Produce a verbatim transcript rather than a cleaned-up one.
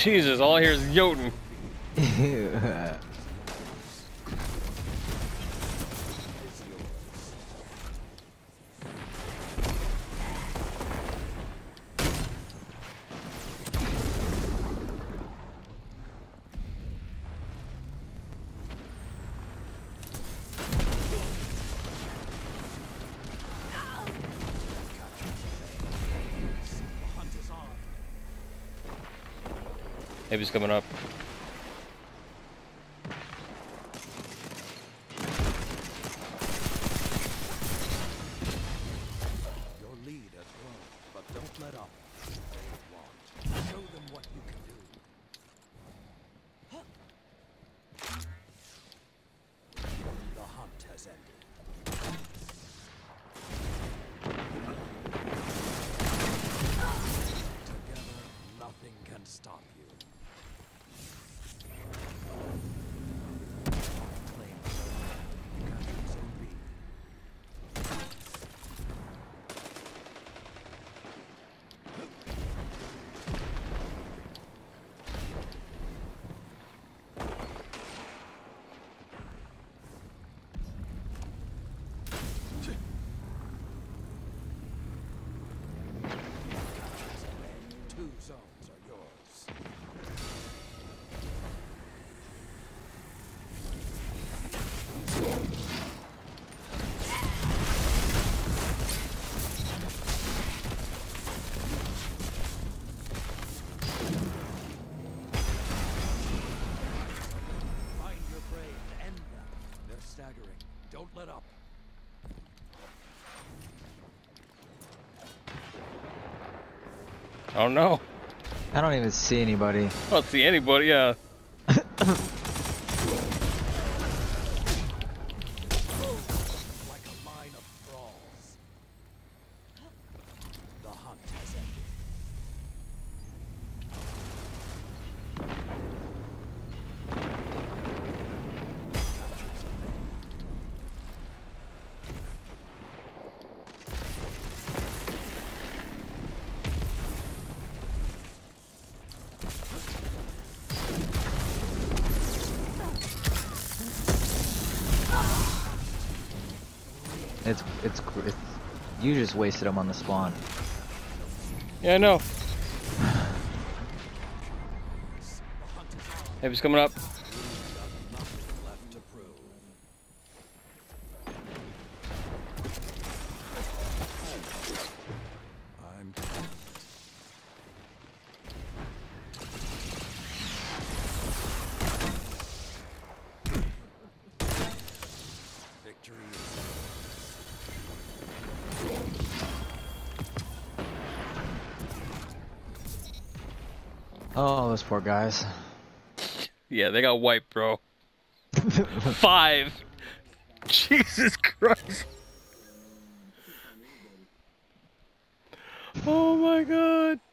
Jesus, all I hear is Jotun. Maybe he's coming up. Your lead has grown, but don't let up. They want. Show them what you can do. The hunt has ended. Together, nothing can stop you. Two zones are yours. Find your prey and end them. They're staggering. Don't let up. Oh no. I don't even see anybody. I don't see anybody, yeah. Like a line of thralls. The hunt has ended. It's, it's it's you just wasted them on the spawn. Yeah, I know. Maybe he's coming up. Nothing left to prove. I'm victory is Oh, those poor guys. Yeah, they got wiped, bro. Five. Jesus Christ. Oh my God.